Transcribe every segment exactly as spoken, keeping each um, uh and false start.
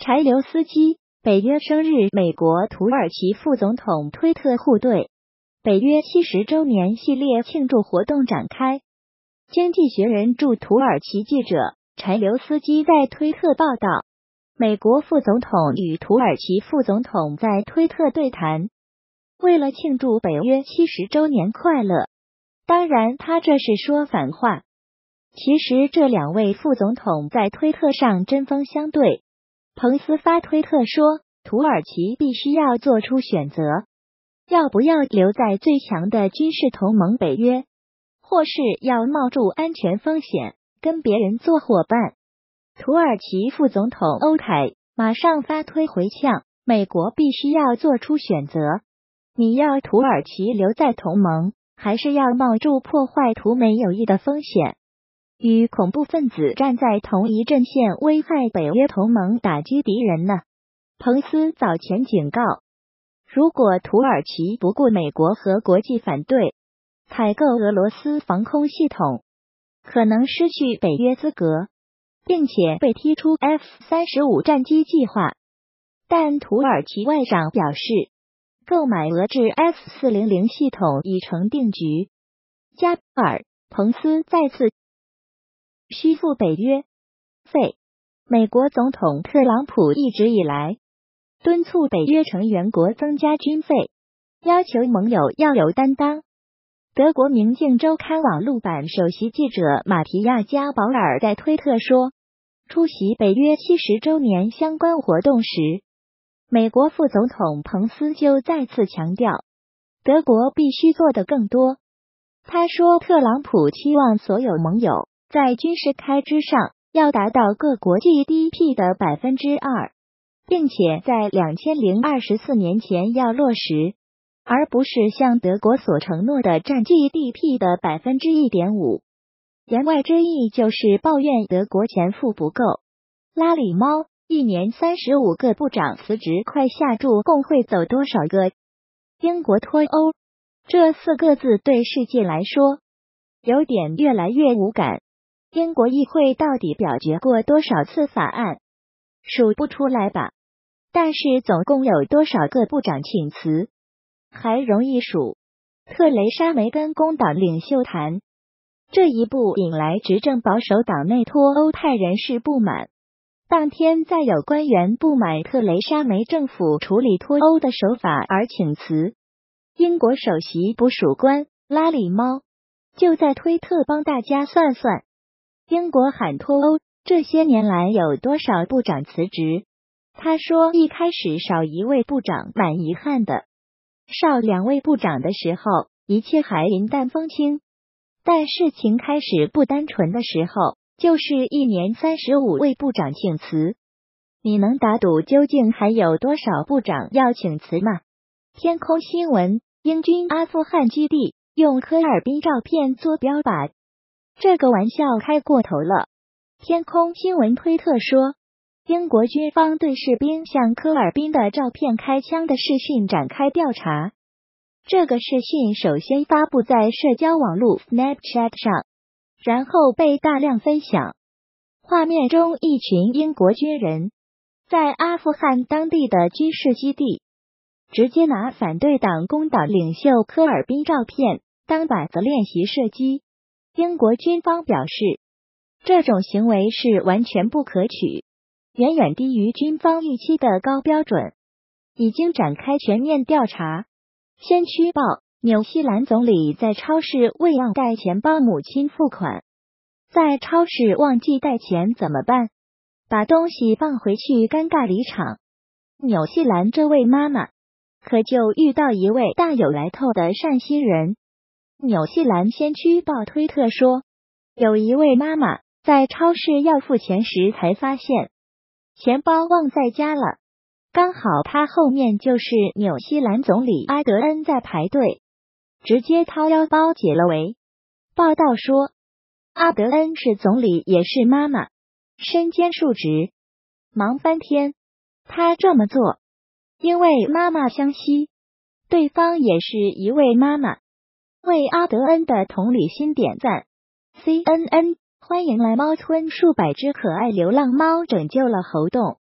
柴留斯基，北约生日，美国土耳其副总统推特互怼，北约七十周年系列庆祝活动展开。经济学人驻土耳其记者柴留斯基在推特报道，美国副总统与土耳其副总统在推特对谈，为了庆祝北约七十周年快乐。当然，他这是说反话。其实这两位副总统在推特上针锋相对。彭斯发推特说，土耳其必须要做出选择，要不要留在最强的军事同盟北约，或是要冒住安全风险跟别人做伙伴。土耳其副总统欧凯马上发推回呛，美国必须要做出选择，你要土耳其留在同盟，还是要冒住破坏土美友谊的风险，与恐怖分子站在同一阵线，危害北约同盟，打击敌人呢？彭斯早前警告，如果土耳其不顾美国和国际反对，采购俄罗斯防空系统，可能失去北约资格，并且被踢出 F 三十五 战机计划。但土耳其外长表示，购买俄制 F 四百系统已成定局。加尔，彭斯再次需付北约费。美国总统特朗普一直以来敦促北约成员国增加军费，要求盟友要有担当。德国明镜周刊网路版首席记者马提亚加保尔在推特说，出席北约七十周年相关活动时，美国副总统彭斯就再次强调，德国必须做得更多。他说，特朗普期望所有盟友在军事开支上要达到各国 G D P 的 百分之二， 并且在二千零二十四年前要落实，而不是像德国所承诺的占 G D P 的 百分之一点五。 言外之意就是抱怨德国钱付不够。拉里猫，一年三十五个部长辞职，快下注共会走多少个？英国脱欧，这四个字对世界来说有点越来越无感。英国议会到底表决过多少次法案？数不出来吧。但是总共有多少个部长请辞？还容易数。特蕾莎梅跟工党领袖谈，这一步引来执政保守党内脱欧派人士不满。当天再有官员不满特蕾莎梅政府处理脱欧的手法而请辞。英国首席捕鼠官拉里猫就在推特帮大家算算，英国喊脱欧这些年来有多少部长辞职？他说，一开始少一位部长蛮遗憾的，少两位部长的时候，一切还云淡风轻。但事情开始不单纯的时候，就是一年三十五位部长请辞。你能打赌究竟还有多少部长要请辞吗？天空新闻，英军阿富汗基地用科尔宾照片做标靶，这个玩笑开过头了。天空新闻推特说，英国军方对士兵向科尔宾的照片开枪的视讯展开调查。这个视讯首先发布在社交网络 Snapchat 上，然后被大量分享。画面中，一群英国军人在阿富汗当地的军事基地直接拿反对党工党领袖科尔宾照片当靶子练习射击。英国军方表示，这种行为是完全不可取，远远低于军方预期的高标准，已经展开全面调查。先驱报，纽西兰总理在超市未忘带钱帮母亲付款。在超市忘记带钱怎么办？把东西放回去，尴尬离场。纽西兰这位妈妈可就遇到一位大有来头的善心人。纽西兰先驱报推特说，有一位妈妈在超市要付钱时才发现钱包忘在家了，刚好他后面就是纽西兰总理阿德恩在排队，直接掏腰包解了围。报道说，阿德恩是总理也是妈妈，身兼数职，忙翻天。他这么做因为妈妈相惜，对方也是一位妈妈，为阿德恩的同理心点赞。 C N N 欢迎来猫村，数百只可爱流浪猫拯救了猴洞。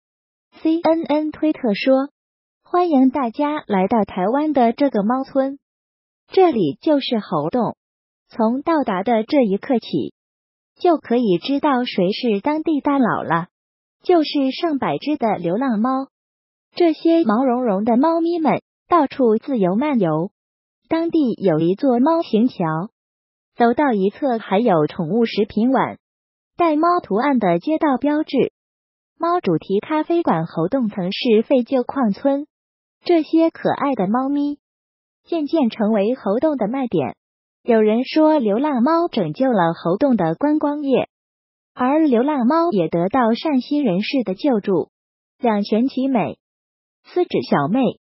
C N N 推特说，欢迎大家来到台湾的这个猫村，这里就是猴洞。从到达的这一刻起，就可以知道谁是当地大佬了，就是上百只的流浪猫。这些毛茸茸的猫咪们到处自由漫游。当地有一座猫行桥，走到一侧还有宠物食品馆，带猫图案的街道标志。猫主题咖啡馆猴洞曾是废旧矿村，这些可爱的猫咪渐渐成为猴洞的卖点。有人说流浪猫拯救了猴洞的观光业，而流浪猫也得到善心人士的救助，两全其美。四指小妹